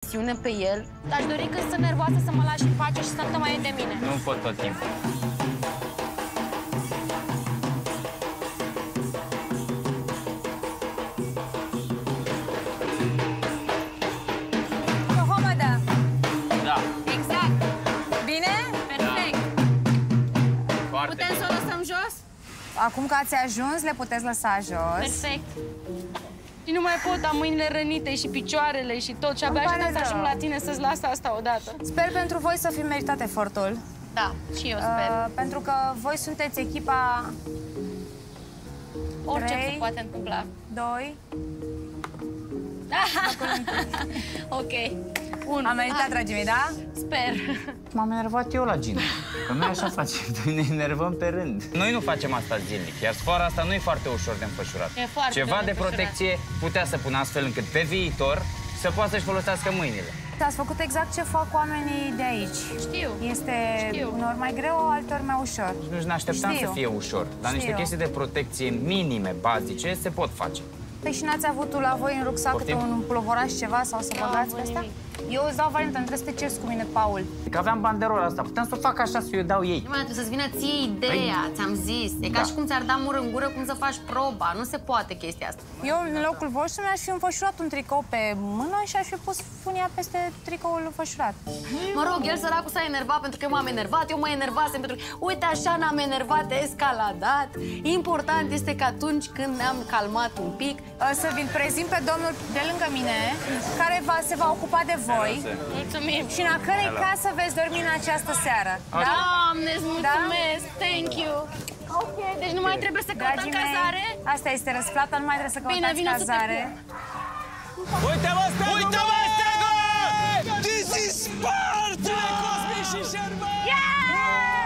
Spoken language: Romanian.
presiune pe el. Aș dori când sunt nervoasă să mă lași în pace și să nu te mai iei de mine. Nu pot tot timpul. Cohomădă. Da. Exact. Bine? Perfect. Foarte Putem să o lăsăm jos? Acum că ați ajuns, le puteți lăsa jos. Perfect. Și nu mai pot, am mâinile rănite și picioarele și tot. Și abia aștept să ajung la tine să-ți las asta odată. Sper pentru voi să fi meritat efortul. Da, și eu sper. Pentru că voi sunteți echipa... Orice 3, se poate întâmpla. 2... Ok. Am meritat, dragii mei, da? Sper. M-am enervat eu la Gina. Că noi așa facem, noi ne enervăm pe rând. Noi nu facem asta zilnic, iar sfoara asta nu e foarte ușor de înfășurat. E foarte Ceva greu de de protecție putea să pună astfel încât pe viitor să poată să-și folosească mâinile. Ați făcut exact ce fac oamenii de aici. Știu. Este uneori mai greu, alteori mai ușor. Nu ne așteptam să fie ușor, dar niște chestii de protecție minime, bazice, se pot face. Păi și n-ați avut la voi în rucsac câte un plovoraș ceva sau să băgați pe asta? Eu îți dau varianta, nu trebuie să te ceri cu mine, Paul. Că aveam banderola asta, puteam să o fac așa, să-i dau ei. Nu mai trebuie să-ți vină ție ideea, ți-am zis. E ca și cum ți-ar da mur în gură cum să faci proba. Nu se poate chestia asta. Eu, în locul vostru, mi-aș fi înfășurat un tricou pe mână și aș fi pus funia peste tricoul înfășurat. Mă rog, el săracul s-a enervat pentru că eu m-am enervat, eu mă enervasem pentru că, uite, așa n-am enervat, escaladat. Important este că atunci când ne-am calmat un pic... Să vi-l prezint pe domnul de lângă mine, care se va ocupa de voi. Mulțumim. Și în a cărei casă veți dormi în această seară. Da? Doamne, îți mulțumesc, thank you. Ok, deci nu mai trebuie să căutăm cazare? Asta este răsplata, nu mai trebuie să căutați Bine, cazare. Uite-mă, Steagul! Uite-mă, Steagul! This is Sparta! Cosmin și Șerban! Yeah!